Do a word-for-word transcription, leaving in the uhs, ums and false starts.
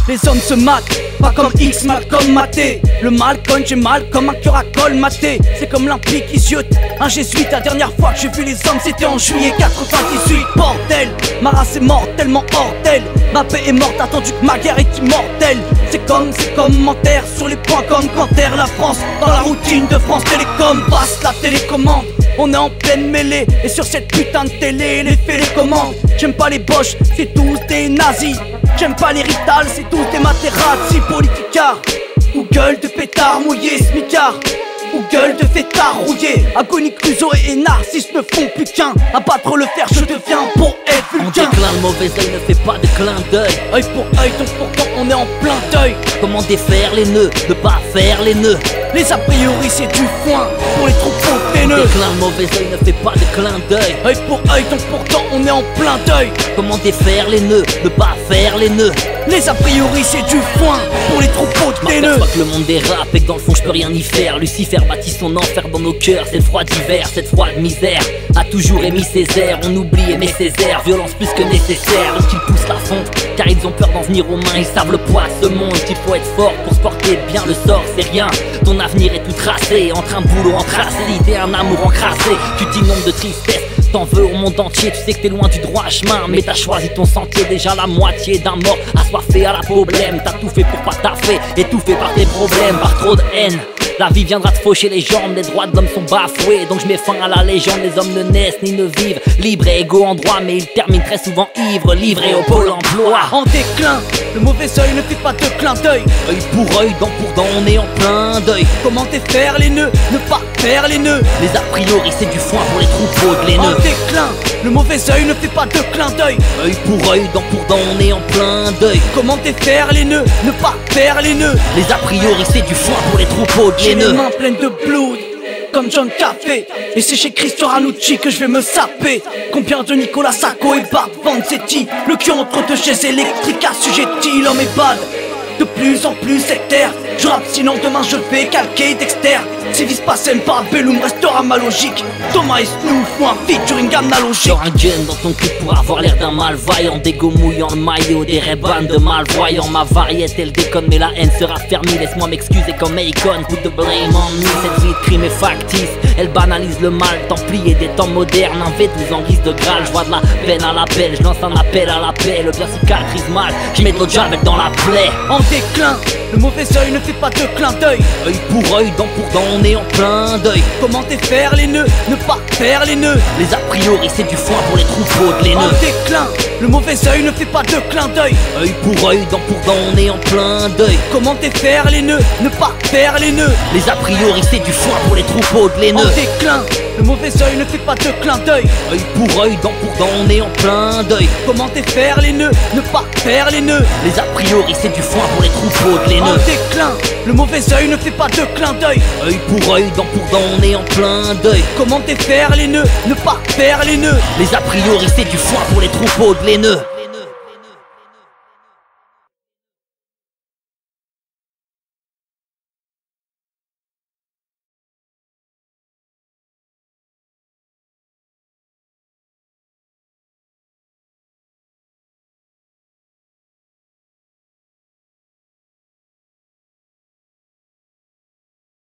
Les hommes se matent, pas comme X, mal comme maté. Le mal cogne, j'ai mal comme un cœur à col maté. C'est comme l'impli qui ziote, un jésuite. La dernière fois que j'ai vu les hommes c'était en juillet quatre-vingt-dix-huit. Bordel, ma race est mortellement mortelle. Ma paix est morte, attendu que ma guerre est immortelle. C'est comme, c'est commentaire sur les points comme quand terre la France. Dans la routine de France Télécom, passe la télécommande. On est en pleine mêlée, et sur cette putain de télé, les faits les commandent. J'aime pas les boches, c'est tous des nazis. J'aime pas les Rital, c'est tous des Materazzi. Politicards, ou gueule de pétard mouillé, smicard, ou gueule de fêtard rouillé. Agonie, Crusoe et Narcisse ne font plus qu'un. Abattre le fer, je deviens poète vulcain. On déclin, le mauvais oeil ne fait pas de clin d'œil. Œil pour œil, donc pourtant on est en plein deuil. Comment défaire les nœuds, ne pas faire les nœuds. Les a priori c'est du foin pour les troupeaux On haineux. déclin, le mauvais oeil ne fait pas de clin d'œil. Œil pour œil, donc pourtant on est en plein deuil. Comment défaire les nœuds, ne pas faire les nœuds. Les a priori c'est du foin pour les troupeaux de haineux. M'aperçois que le monde dérape et que dans le fond je peux rien y faire. Lucifer bâtit son enfer dans nos cœurs. Cette froide hiver, cette froide misère a toujours émis ses airs. On oublie aimer ses airs, violence plus que nécessaire. Lorsqu'ils poussent la fonte, car ils ont peur d'en venir aux mains. Ils savent le poids de ce monde, qu'il faut être fort pour se porter bien. Le sort c'est rien, ton avenir est tout tracé. Entre un boulot encrassé et un amour encrassé, tu t'inondes de tristesse. T'en veux au monde entier, tu sais que t'es loin du droit chemin. Mais t'as choisi ton sentier, déjà la moitié d'un mort assoiffé à la problème. T'as tout fait pour pas taffer, étouffé par tes problèmes, par trop de haine. La vie viendra te faucher les jambes, les droits de l'homme sont bafoués. Donc je mets fin à la légende, les hommes ne naissent ni ne vivent libres et égaux en droit, mais ils terminent très souvent ivres, livrés au pôle emploi. En déclin, le mauvais œil ne fait pas de clin d'œil. Œil pour œil, dent pour dent, on est en plein deuil. Comment défaire les nœuds, ne pas faire les nœuds. Les a priori c'est du foin pour les troupeaux de En laineux. déclin, le mauvais œil ne fait pas de clin d'œil. Œil pour œil, dent pour dent, on est en plein deuil. Comment défaire les nœuds, ne pas faire les nœuds. Les a priori c'est du foin pour les troupeaux de J'ai les laineux. mains pleines de blood, comme John Café. Et c'est chez Christian Ranucci que je vais me saper. Combien de Nicolas Sacco et Bart Vanzetti. Le cul entre deux chaises électriques assujetti. L'homme est bad, de plus en plus sectaire. Je rappe sinon demain je vais calquer Dexter. Si vis passem par Bellum restera ma logique. Thomas et Snoop font un featuring analogique. Genre un gun dans ton clip pour avoir l'air d'un malvaillant. Des go mouillants, le maillot, des Ray-Ban de malvoyants. Ma variété elle déconne mais la haine sera fermée. Laisse-moi m'excuser comme Akon, put the blame on me. Cette vie de crime est factice, elle banalise le mal. Templier des temps modernes, un V douze en guise de Graal. Je vois de la peine à l'appel, je lance un appel à la paix. Le bien cicatrise mal, je mets de l'eau de javel dans la plaie. En déclin, le mauvais œil ne fait pas de clin d'œil. Œil pour œil, dent pour dent, on est en plein deuil. Comment défaire les nœuds, ne pas faire les nœuds. Les a priori c'est du foin pour les troupeaux de En laineux. déclin, le mauvais œil ne fait pas de clin d'œil. Œil pour œil, dent pour dent, on est en plein deuil. Comment défaire les nœuds, ne pas faire les nœuds. Les a priori c'est du foin pour les troupeaux de En laineux. déclin, le mauvais œil ne fait pas de clin d'œil. Œil pour œil, dent pour dent, on est en plein deuil. Comment défaire les nœuds, ne pas faire les nœuds. Les a priori c'est du foin pour les troupeaux de En laineux. déclin, le mauvais œil ne fait pas de clin d'œil. Œil pour œil, dent pour dent, on est en plein deuil. Comment défaire les nœuds, ne pas faire les nœuds. Les a priori c'est du foin pour les troupeaux de laineux.